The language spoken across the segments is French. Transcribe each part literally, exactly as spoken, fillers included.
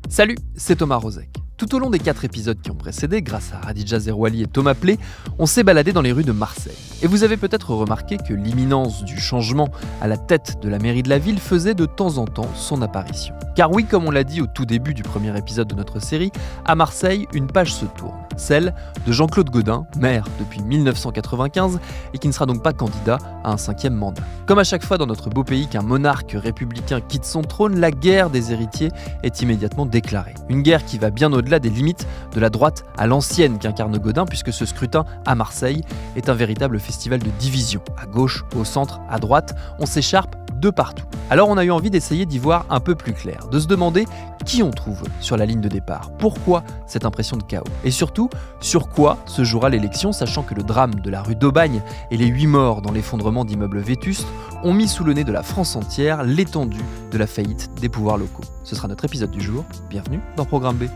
Salut, c'est Thomas Rozek. Tout au long des quatre épisodes qui ont précédé, grâce à Radija Zerouali et Thomas Pley, on s'est baladé dans les rues de Marseille. Et vous avez peut-être remarqué que l'imminence du changement à la tête de la mairie de la ville faisait de temps en temps son apparition. Car oui, comme on l'a dit au tout début du premier épisode de notre série, à Marseille, une page se tourne. Celle de Jean-Claude Gaudin, maire depuis mille neuf cent quatre-vingt-quinze et qui ne sera donc pas candidat à un cinquième mandat. Comme à chaque fois dans notre beau pays qu'un monarque républicain quitte son trône, la guerre des héritiers est immédiatement déclarée. Une guerre qui va bien au-delà des limites de la droite à l'ancienne qu'incarne Gaudin, puisque ce scrutin à Marseille est un véritable festival de division. À gauche, au centre, à droite, on s'écharpe de partout. Alors on a eu envie d'essayer d'y voir un peu plus clair, de se demander qui on trouve sur la ligne de départ, pourquoi cette impression de chaos, et surtout, sur quoi se jouera l'élection, sachant que le drame de la rue d'Aubagne et les huit morts dans l'effondrement d'immeubles vétustes ont mis sous le nez de la France entière l'étendue de la faillite des pouvoirs locaux. Ce sera notre épisode du jour, bienvenue dans Programme B.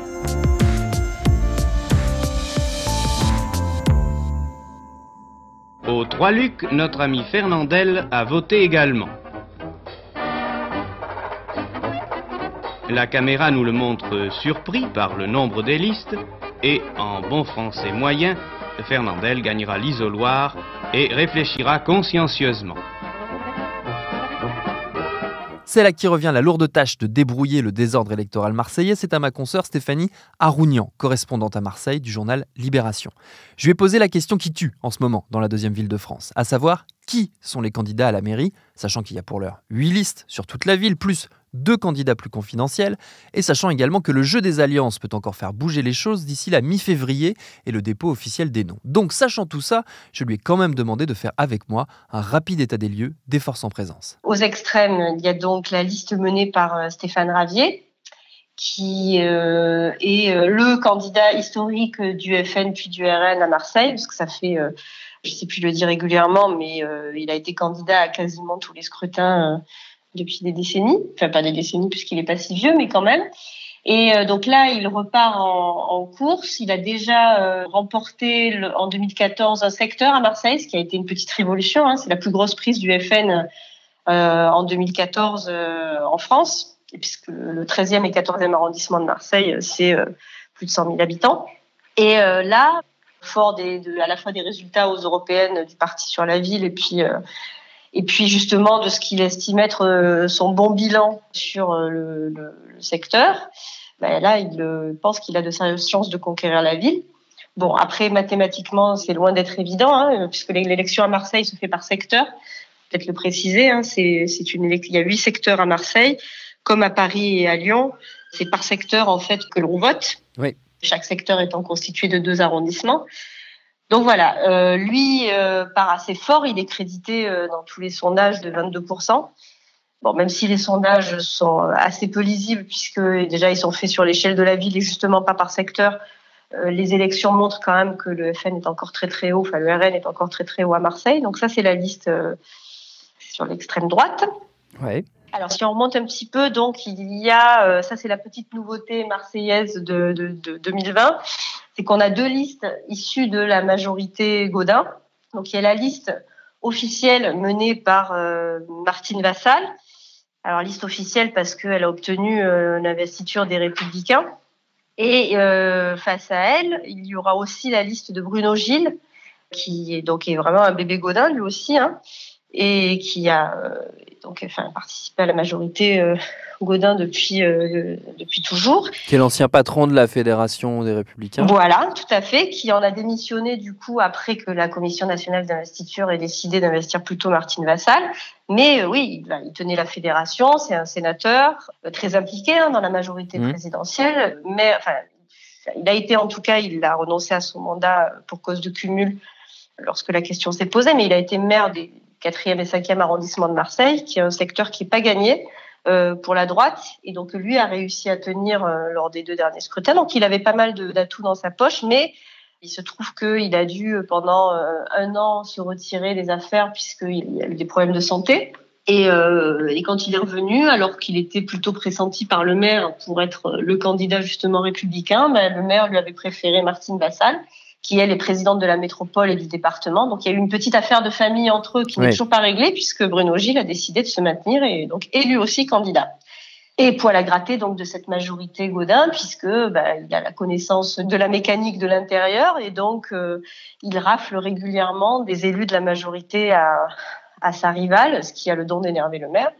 Au Trois-Lucs, notre ami Fernandel a voté également. La caméra nous le montre surpris par le nombre des listes et, en bon français moyen, Fernandel gagnera l'isoloir et réfléchira consciencieusement. C'est là qui revient la lourde tâche de débrouiller le désordre électoral marseillais. C'est à ma consoeur Stéphanie Arounian, correspondante à Marseille du journal Libération. Je lui ai posé la question qui tue en ce moment dans la deuxième ville de France, à savoir qui sont les candidats à la mairie, sachant qu'il y a pour l'heure huit listes sur toute la ville, plus deux candidats plus confidentiels, et sachant également que le jeu des alliances peut encore faire bouger les choses d'ici la mi-février et le dépôt officiel des noms. Donc, sachant tout ça, je lui ai quand même demandé de faire avec moi un rapide état des lieux des forces en présence. Aux extrêmes, il y a donc la liste menée par Stéphane Ravier, qui euh, est le candidat historique du F N puis du R N à Marseille, parce que ça fait, euh, je ne sais plus le dire régulièrement, mais euh, il a été candidat à quasiment tous les scrutins euh, depuis des décennies, enfin pas des décennies puisqu'il n'est pas si vieux, mais quand même. Et euh, donc là, il repart en, en course. Il a déjà euh, remporté le, en deux mille quatorze un secteur à Marseille, ce qui a été une petite révolution. Hein. C'est la plus grosse prise du F N euh, en deux mille quatorze euh, en France, et puisque le treizième et quatorzième arrondissement de Marseille, c'est euh, plus de cent mille habitants. Et euh, là, fort des, de, à la fois des résultats aux européennes du parti sur la ville, et puis euh, Et puis justement de ce qu'il estime être euh, son bon bilan sur euh, le, le, le secteur, ben là il euh, pense qu'il a de sérieuses chances de conquérir la ville. Bon, après mathématiquement c'est loin d'être évident, hein, puisque l'élection à Marseille se fait par secteur. Peut-être le préciser, hein, c'est, c'est une élec- il y a huit secteurs à Marseille, comme à Paris et à Lyon. C'est par secteur en fait que l'on vote. Oui. Chaque secteur étant constitué de deux arrondissements. Donc voilà, euh, lui euh, part assez fort, il est crédité euh, dans tous les sondages de vingt-deux pour cent. Bon, même si les sondages sont assez peu lisibles, puisque déjà ils sont faits sur l'échelle de la ville et justement pas par secteur, euh, les élections montrent quand même que le F N est encore très très haut, enfin le R N est encore très très haut à Marseille. Donc ça c'est la liste euh, sur l'extrême droite. Ouais. Alors si on remonte un petit peu, donc il y a, euh, ça c'est la petite nouveauté marseillaise de, de, de deux mille vingt, c'est qu'on a deux listes issues de la majorité Gaudin. Donc il y a la liste officielle menée par euh, Martine Vassal. Alors liste officielle parce qu'elle a obtenu euh, l'investiture des Républicains. Et euh, face à elle, il y aura aussi la liste de Bruno Gilles, qui est donc est vraiment un bébé Gaudin lui aussi, hein, et qui a euh, donc enfin participé à la majorité euh, Gaudin depuis euh, depuis toujours. Qui est l'ancien patron de la Fédération des Républicains. Voilà, tout à fait, qui en a démissionné du coup après que la Commission nationale d'investiture ait décidé d'investir plutôt Martine Vassal. Mais euh, oui, il, il tenait la fédération, c'est un sénateur euh, très impliqué hein, dans la majorité mmh. présidentielle, mais enfin il a été en tout cas, il a renoncé à son mandat pour cause de cumul lorsque la question s'est posée, mais il a été maire des quatrième et cinquième arrondissement de Marseille, qui est un secteur qui n'est pas gagné euh, pour la droite, et donc lui a réussi à tenir euh, lors des deux derniers scrutins. Donc il avait pas mal de, d'atouts dans sa poche, mais il se trouve qu'il a dû pendant euh, un an se retirer des affaires puisqu'il y a eu des problèmes de santé. Et, euh, et quand il est revenu, alors qu'il était plutôt pressenti par le maire pour être le candidat justement républicain, ben, le maire lui avait préféré Martine Vassal, qui elle est présidente de la métropole et du département. Donc il y a eu une petite affaire de famille entre eux qui oui. n'est toujours pas réglée puisque Bruno Gilles a décidé de se maintenir et donc est lui aussi candidat. et poil à gratter donc de cette majorité Gaudin, puisque bah, il a la connaissance de la mécanique de l'intérieur et donc euh, il rafle régulièrement des élus de la majorité à, à sa rivale, ce qui a le don d'énerver le maire.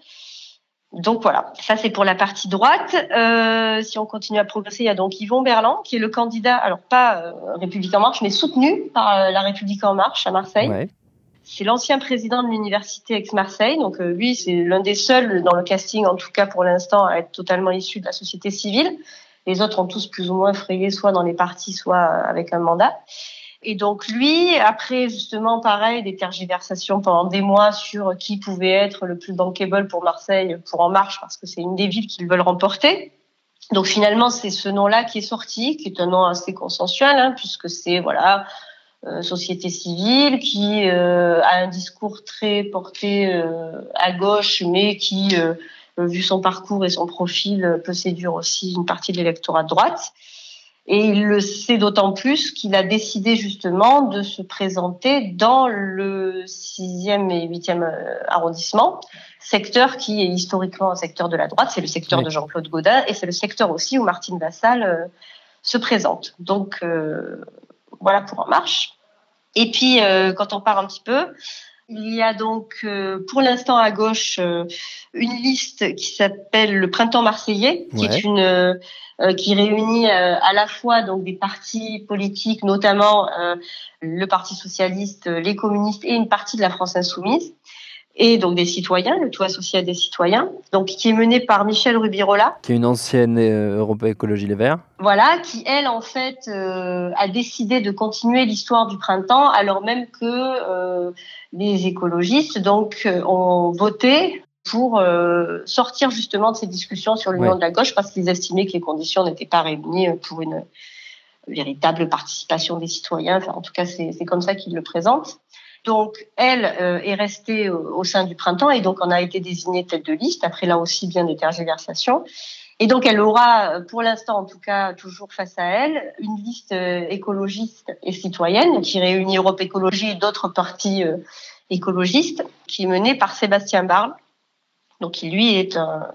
Donc voilà, ça c'est pour la partie droite. Euh, si on continue à progresser, il y a donc Yvon Berland, qui est le candidat, alors pas euh, République en marche, mais soutenu par euh, la République en marche à Marseille. Ouais. C'est l'ancien président de l'université Aix-Marseille. Donc euh, lui, c'est l'un des seuls dans le casting, en tout cas pour l'instant, à être totalement issu de la société civile. Les autres ont tous plus ou moins frayé, soit dans les partis, soit avec un mandat. Et donc lui, après justement pareil, des tergiversations pendant des mois sur qui pouvait être le plus bankable pour Marseille, pour En Marche, parce que c'est une des villes qu'ils veulent remporter. Donc finalement, c'est ce nom-là qui est sorti, qui est un nom assez consensuel, hein, puisque c'est voilà euh, société civile qui euh, a un discours très porté euh, à gauche, mais qui, euh, vu son parcours et son profil, peut séduire aussi une partie de l'électorat de droite. Et il le sait d'autant plus qu'il a décidé justement de se présenter dans le sixième et huitième arrondissement, secteur qui est historiquement un secteur de la droite, c'est le secteur oui. de Jean-Claude Gaudin, et c'est le secteur aussi où Martine Vassal euh, se présente. Donc euh, voilà pour En Marche. Et puis euh, quand on part un petit peu, il y a donc euh, pour l'instant à gauche euh, une liste qui s'appelle le Printemps Marseillais, qui ouais. est une euh, qui réunit euh, à la fois donc des partis politiques, notamment euh, le Parti socialiste, les communistes et une partie de la France insoumise, et donc des citoyens, le tout associé à des citoyens, donc qui est mené par Michèle Rubirola, qui est une ancienne euh, Europe Écologie Les Verts. Voilà, qui elle en fait euh, a décidé de continuer l'histoire du printemps, alors même que euh, les écologistes donc euh, ont voté pour euh, sortir justement de ces discussions sur l'union ouais. de la gauche, parce qu'ils estimaient que les conditions n'étaient pas réunies pour une véritable participation des citoyens. Enfin, en tout cas, c'est, c'est comme ça qu'ils le présentent. Donc, elle euh, est restée au, au sein du printemps et donc on a été désignée tête de liste, après là aussi bien des tergiversations. Et donc, elle aura, pour l'instant en tout cas, toujours face à elle, une liste euh, écologiste et citoyenne qui réunit Europe Écologie et d'autres partis euh, écologistes, qui est menée par Sébastien Barle, donc qui lui est un,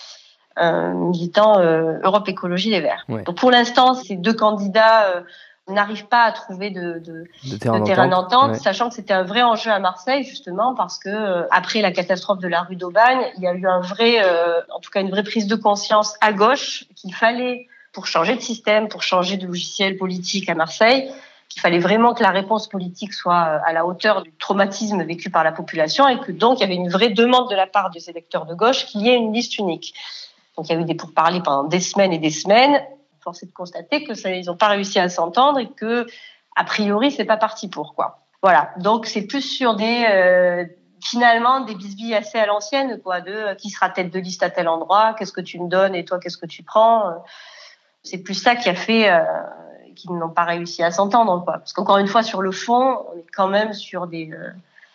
un militant euh, Europe Écologie Les Verts. Ouais. Donc pour l'instant, ces deux candidats euh, n'arrivent pas à trouver de, de, de terrain, de terrain d'entente, d'entente ouais. sachant que c'était un vrai enjeu à Marseille justement parce que euh, après la catastrophe de la rue d'Aubagne, il y a eu un vrai, euh, en tout cas une vraie prise de conscience à gauche qu'il fallait, pour changer de système, pour changer de logiciel politique à Marseille, qu'il fallait vraiment que la réponse politique soit à la hauteur du traumatisme vécu par la population et que donc il y avait une vraie demande de la part des électeurs de gauche qu'il y ait une liste unique. Donc il y a eu des pourparlers pendant des semaines et des semaines. Force est de constater que ça, ils n'ont pas réussi à s'entendre et que a priori c'est pas parti pour quoi. Voilà. Donc c'est plus sur des euh, finalement des bisbilles assez à l'ancienne quoi, de euh, qui sera tête de liste à tel endroit, qu'est-ce que tu me donnes et toi qu'est-ce que tu prends. C'est plus ça qui a fait. Euh, qui n'ont pas réussi à s'entendre, quoi. Parce qu'encore une fois, sur le fond, on est quand même sur des, euh,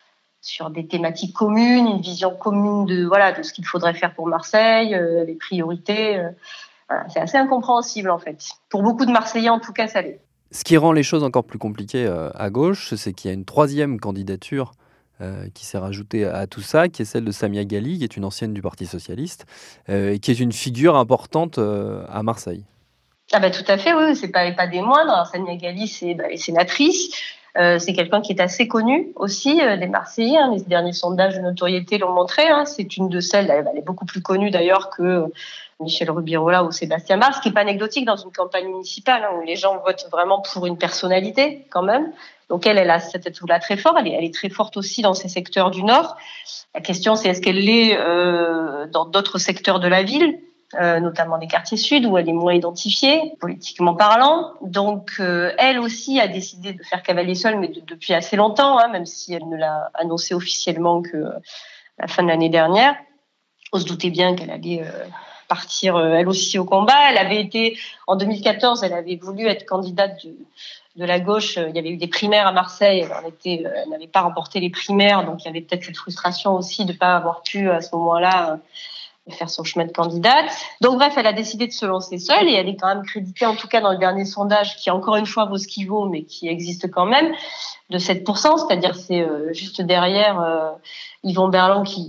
sur des thématiques communes, une vision commune de, voilà, de ce qu'il faudrait faire pour Marseille, euh, les priorités. Euh, voilà, c'est assez incompréhensible, en fait. Pour beaucoup de Marseillais, en tout cas, ça l'est. Ce qui rend les choses encore plus compliquées euh, à gauche, c'est qu'il y a une troisième candidature euh, qui s'est rajoutée à tout ça, qui est celle de Samia Ghali, qui est une ancienne du Parti socialiste, euh, et qui est une figure importante euh, à Marseille. Ah bah tout à fait, oui, c'est pas, pas des moindres. Alors, Samia Ghali, c'est bah, les sénatrices. Euh, c'est quelqu'un qui est assez connu aussi euh, des Marseillais. Hein. Les derniers sondages de notoriété l'ont montré. Hein. C'est une de celles, elle, elle est beaucoup plus connue d'ailleurs que euh, Michèle Rubirola ou Sébastien Barle, ce qui n'est pas anecdotique dans une campagne municipale hein, où les gens votent vraiment pour une personnalité quand même. Donc elle, elle a cette atout-là très fort. Elle est, elle est très forte aussi dans ces secteurs du Nord. La question, c'est est-ce qu'elle l'est euh, dans d'autres secteurs de la ville ? Euh, notamment des quartiers sud où elle est moins identifiée, politiquement parlant. Donc, euh, elle aussi a décidé de faire cavalier seul, mais de, depuis assez longtemps, hein, même si elle ne l'a annoncé officiellement que euh, la fin de l'année dernière. On se doutait bien qu'elle allait euh, partir, euh, elle aussi, au combat. Elle avait été, en deux mille quatorze, elle avait voulu être candidate de, de la gauche. Il y avait eu des primaires à Marseille. Elle, en était, euh, elle n'avait pas remporté les primaires, donc il y avait peut-être cette frustration aussi de ne pas avoir pu, à ce moment-là, euh, faire son chemin de candidate. Donc bref, elle a décidé de se lancer seule et elle est quand même créditée, en tout cas dans le dernier sondage, qui encore une fois vaut ce qu'il vaut, mais qui existe quand même, de sept pour cent, c'est-à-dire c'est euh, juste derrière euh, Yvon Berland qui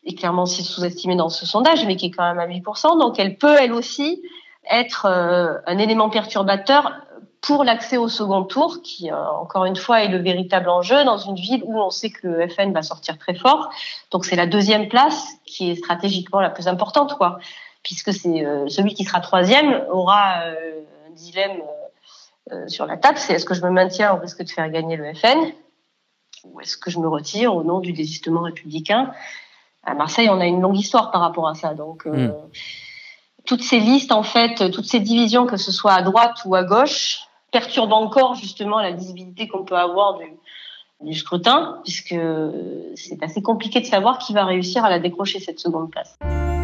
est clairement aussi sous-estimée dans ce sondage, mais qui est quand même à huit pour cent. Donc elle peut, elle aussi, être euh, un élément perturbateur pour l'accès au second tour, qui, euh, encore une fois, est le véritable enjeu dans une ville où on sait que le F N va sortir très fort. Donc c'est la deuxième place qui est stratégiquement la plus importante, quoi, puisque c'est euh, celui qui sera troisième aura euh, un dilemme euh, sur la table, c'est est-ce que je me maintiens au risque de faire gagner le F N ou est-ce que je me retire au nom du désistement républicain. À Marseille, on a une longue histoire par rapport à ça. Donc, euh, mmh. toutes ces listes, en fait, toutes ces divisions, que ce soit à droite ou à gauche, perturbent encore justement la lisibilité qu'on peut avoir du, du scrutin, puisque c'est assez compliqué de savoir qui va réussir à la décrocher, cette seconde place.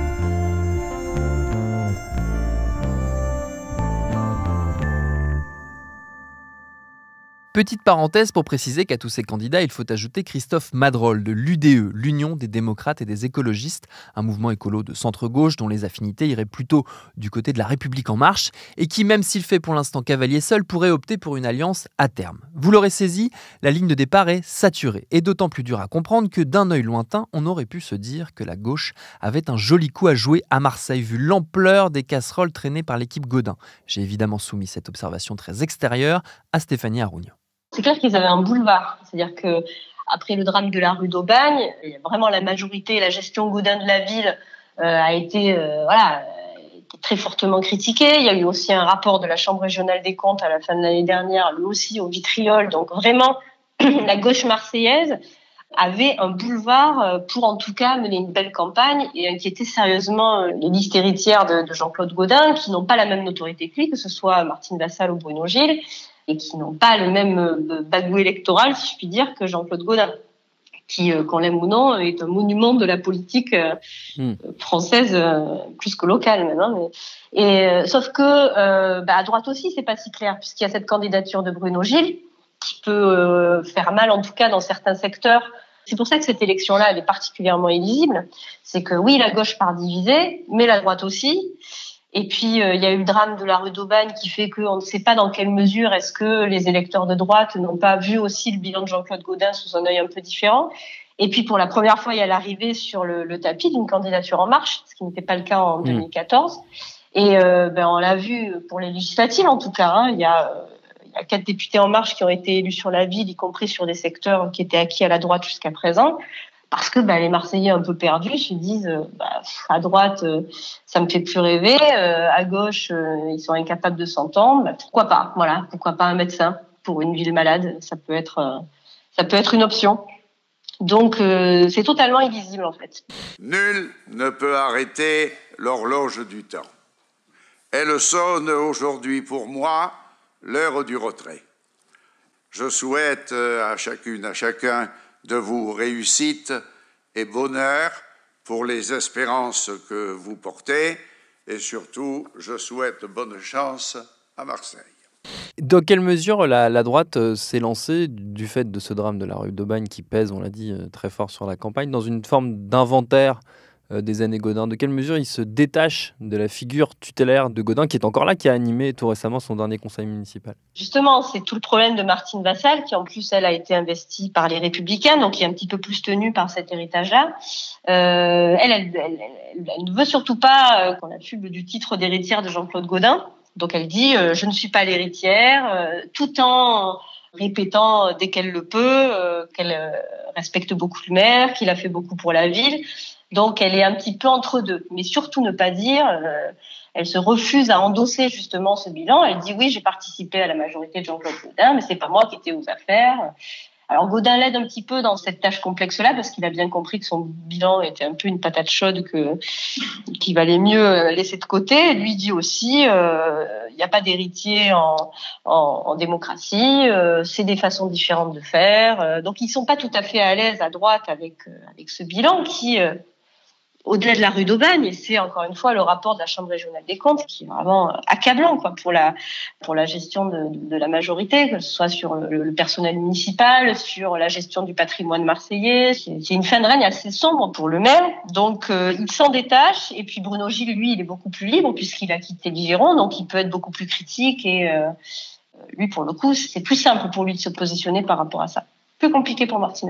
Petite parenthèse pour préciser qu'à tous ces candidats, il faut ajouter Christophe Madrol de l'U D E, l'Union des démocrates et des écologistes, un mouvement écolo de centre-gauche dont les affinités iraient plutôt du côté de la République en marche et qui, même s'il fait pour l'instant cavalier seul, pourrait opter pour une alliance à terme. Vous l'aurez saisi, la ligne de départ est saturée et d'autant plus dur à comprendre que d'un œil lointain, on aurait pu se dire que la gauche avait un joli coup à jouer à Marseille vu l'ampleur des casseroles traînées par l'équipe Gaudin. J'ai évidemment soumis cette observation très extérieure à Stéphanie Arougnan. C'est clair qu'ils avaient un boulevard, c'est-à-dire que après le drame de la rue d'Aubagne, vraiment la majorité, la gestion Gaudin de la ville euh, a été euh, voilà très fortement critiquée. Il y a eu aussi un rapport de la Chambre régionale des comptes à la fin de l'année dernière, lui aussi au vitriol. Donc vraiment, la gauche marseillaise avait un boulevard pour en tout cas mener une belle campagne et inquiéter sérieusement les listes héritières de, de Jean-Claude Gaudin, qui n'ont pas la même notoriété que lui, que ce soit Martine Vassal ou Bruno Gilles, et qui n'ont pas le même bagou électoral, si je puis dire, que Jean-Claude Gaudin, qui, qu'on l'aime ou non, est un monument de la politique mmh. française, plus que locale maintenant. Mais... Et, sauf que euh, bah, à droite aussi, c'est pas si clair, puisqu'il y a cette candidature de Bruno Gilles, qui peut euh, faire mal, en tout cas dans certains secteurs. C'est pour ça que cette élection-là, elle est particulièrement illisible. C'est que oui, la gauche part divisée, mais la droite aussi. Et puis, euh, il y a eu le drame de la rue d'Aubagne qui fait qu'on ne sait pas dans quelle mesure est-ce que les électeurs de droite n'ont pas vu aussi le bilan de Jean-Claude Gaudin sous un œil un peu différent. Et puis, pour la première fois, il y a l'arrivée sur le, le tapis d'une candidature En Marche, ce qui n'était pas le cas en deux mille quatorze. Et euh, ben, on l'a vu pour les législatives, en tout cas. Hein, il y a, il y a quatre députés En Marche qui ont été élus sur la ville, y compris sur des secteurs qui étaient acquis à la droite jusqu'à présent. Parce que bah, les Marseillais un peu perdus se disent euh, bah, à droite euh, ça me fait plus rêver, euh, à gauche euh, ils sont incapables de s'entendre, bah, pourquoi pas, voilà, pourquoi pas un médecin pour une ville malade, ça peut être euh, ça peut être une option. Donc euh, c'est totalement illisible en fait. Nul ne peut arrêter l'horloge du temps. Elle sonne aujourd'hui pour moi l'heure du retrait. Je souhaite à chacune, à chacun de vous réussite et bonheur pour les espérances que vous portez et surtout, je souhaite bonne chance à Marseille. Dans quelle mesure la, la droite s'est lancée, du fait de ce drame de la rue d'Aubagne qui pèse, on l'a dit, très fort sur la campagne, dans une forme d'inventaire des années Gaudin? De quelle mesure il se détache de la figure tutélaire de Gaudin, qui est encore là, qui a animé tout récemment son dernier conseil municipal? Justement, c'est tout le problème de Martine Vassal, qui en plus, elle a été investie par les Républicains, donc qui est un petit peu plus tenue par cet héritage-là. Euh, elle, elle, elle, elle, elle ne veut surtout pas qu'on affuble du titre d'héritière de Jean-Claude Gaudin. Donc elle dit euh, « je ne suis pas l'héritière euh, », tout en répétant euh, dès qu'elle le peut euh, qu'elle euh, respecte beaucoup le maire, qu'il a fait beaucoup pour la ville. Donc, elle est un petit peu entre deux. Mais surtout ne pas dire, euh, elle se refuse à endosser justement ce bilan. Elle dit oui, j'ai participé à la majorité de Jean-Claude Gaudin, mais c'est pas moi qui étais aux affaires. Alors, Gaudin l'aide un petit peu dans cette tâche complexe-là parce qu'il a bien compris que son bilan était un peu une patate chaude que, qu'il valait mieux laisser de côté. Lui dit aussi, euh, il n'y a pas d'héritier en, en, en démocratie, euh, c'est des façons différentes de faire. Euh, donc, ils sont pas tout à fait à l'aise à droite avec, euh, avec ce bilan qui, euh, au-delà de la rue d'Aubagne, et c'est encore une fois le rapport de la Chambre régionale des comptes qui est vraiment accablant quoi, pour, la, pour la gestion de, de la majorité, que ce soit sur le, le personnel municipal, sur la gestion du patrimoine marseillais. C'est, c'est une fin de règne assez sombre pour le maire. Donc euh, il s'en détache, et puis Bruno Gilles, lui, il est beaucoup plus libre puisqu'il a quitté l'Iveron, donc il peut être beaucoup plus critique, et euh, lui, pour le coup, c'est plus simple pour lui de se positionner par rapport à ça. Plus compliqué pour Martine Vassal.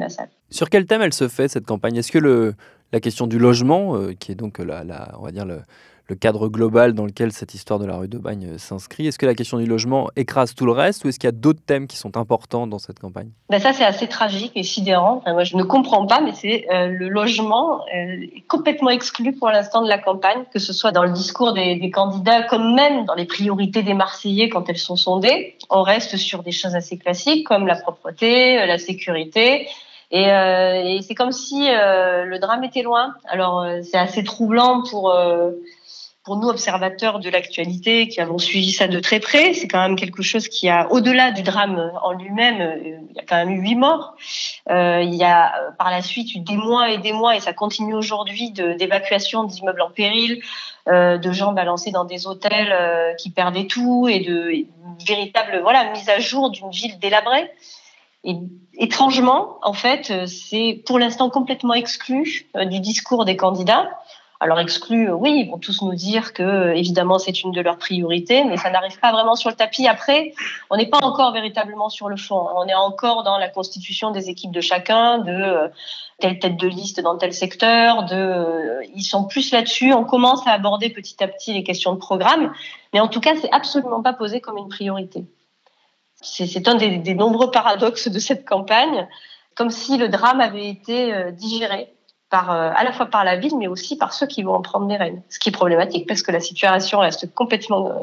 Sur quel thème elle se fait, cette campagne ? Est-ce que le, la question du logement, euh, qui est donc la, la, on va dire le, le cadre global dans lequel cette histoire de la rue d'Aubagne euh, s'inscrit, est-ce que la question du logement écrase tout le reste ou est-ce qu'il y a d'autres thèmes qui sont importants dans cette campagne ? Ben ça, c'est assez tragique et sidérant. Enfin, moi, je ne comprends pas, mais c'est euh, le logement euh, est complètement exclu pour l'instant de la campagne, que ce soit dans le discours des, des candidats comme même dans les priorités des Marseillais quand elles sont sondées. On reste sur des choses assez classiques comme la propreté, la sécurité. Et, euh, et c'est comme si euh, le drame était loin. Alors, euh, c'est assez troublant pour... Euh, Pour nous, observateurs de l'actualité, qui avons suivi ça de très près, c'est quand même quelque chose qui a, au-delà du drame en lui-même, il y a quand même eu huit morts. Euh, il y a par la suite eu des mois et des mois, et ça continue aujourd'hui, de, d'évacuation d'immeubles en péril, euh, de gens balancés dans des hôtels euh, qui perdaient tout, et de et une véritable voilà, mise à jour d'une ville délabrée. Et étrangement, en fait, c'est pour l'instant complètement exclu euh, du discours des candidats. Alors exclus, oui, ils vont tous nous dire que, évidemment, c'est une de leurs priorités, mais ça n'arrive pas vraiment sur le tapis. Après, on n'est pas encore véritablement sur le fond. On est encore dans la constitution des équipes de chacun, de euh, telle tête de liste dans tel secteur. De, euh, ils sont plus là-dessus. On commence à aborder petit à petit les questions de programme, mais en tout cas, c'est absolument pas posé comme une priorité. C'est, c'est un des, des nombreux paradoxes de cette campagne, comme si le drame avait été euh, digéré. Par, euh, à la fois par la ville, mais aussi par ceux qui vont en prendre les rênes. Ce qui est problématique, parce que la situation reste complètement euh,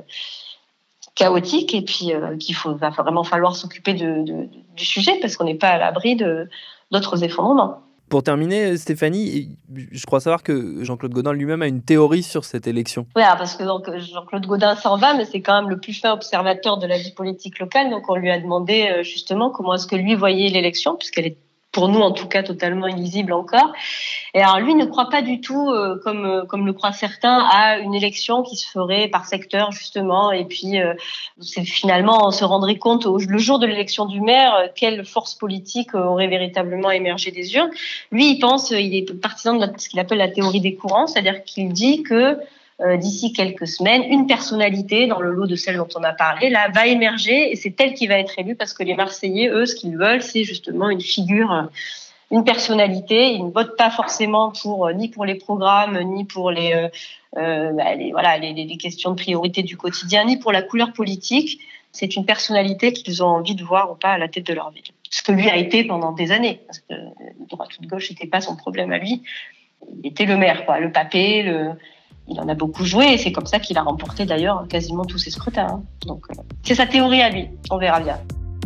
chaotique, et puis euh, qu'il faut, va vraiment falloir s'occuper de, de, du sujet, parce qu'on n'est pas à l'abri de, d'autres effondrements. Pour terminer, Stéphanie, je crois savoir que Jean-Claude Gaudin lui-même a une théorie sur cette élection. Oui, parce que donc, Jean-Claude Gaudin s'en va, mais c'est quand même le plus fin observateur de la vie politique locale, donc on lui a demandé euh, justement comment est-ce que lui voyait l'élection, puisqu'elle est pour nous en tout cas totalement illisible encore. Et alors lui ne croit pas du tout, euh, comme euh, comme le croient certains, à une élection qui se ferait par secteur justement. Et puis euh, c'est finalement on se rendrait compte au, le jour de l'élection du maire euh, quelle force politique euh, aurait véritablement émergé des urnes. Lui il pense, euh, il est partisan de la, ce qu'il appelle la théorie des courants, c'est-à-dire qu'il dit que Euh, d'ici quelques semaines, une personnalité dans le lot de celles dont on a parlé là va émerger et c'est elle qui va être élue parce que les Marseillais, eux, ce qu'ils veulent, c'est justement une figure, une personnalité. Ils ne votent pas forcément pour ni pour les programmes, ni pour les, euh, euh, bah, les voilà les, les questions de priorité du quotidien, ni pour la couleur politique. C'est une personnalité qu'ils ont envie de voir ou pas à la tête de leur ville. Ce que lui a été pendant des années, parce que droite ou de gauche n'était pas son problème à lui. Il était le maire, quoi, le papé, le Il en a beaucoup joué et c'est comme ça qu'il a remporté d'ailleurs quasiment tous ses scrutins. Hein. Donc, euh, c'est sa théorie à lui. On verra bien.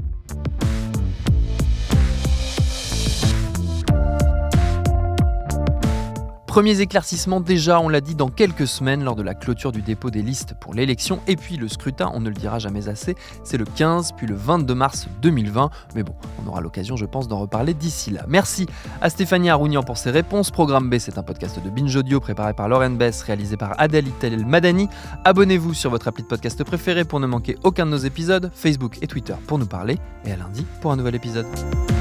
Premiers éclaircissements déjà, on l'a dit, dans quelques semaines lors de la clôture du dépôt des listes pour l'élection. Et puis le scrutin, on ne le dira jamais assez, c'est le quinze puis le vingt-deux mars deux mille vingt. Mais bon, on aura l'occasion, je pense, d'en reparler d'ici là. Merci à Stéphanie Arounian pour ses réponses. Programme B, c'est un podcast de Binge Audio préparé par Lauren Bess, réalisé par Adèle Itel Madani. Abonnez-vous sur votre appli de podcast préféré pour ne manquer aucun de nos épisodes, Facebook et Twitter pour nous parler. Et à lundi pour un nouvel épisode.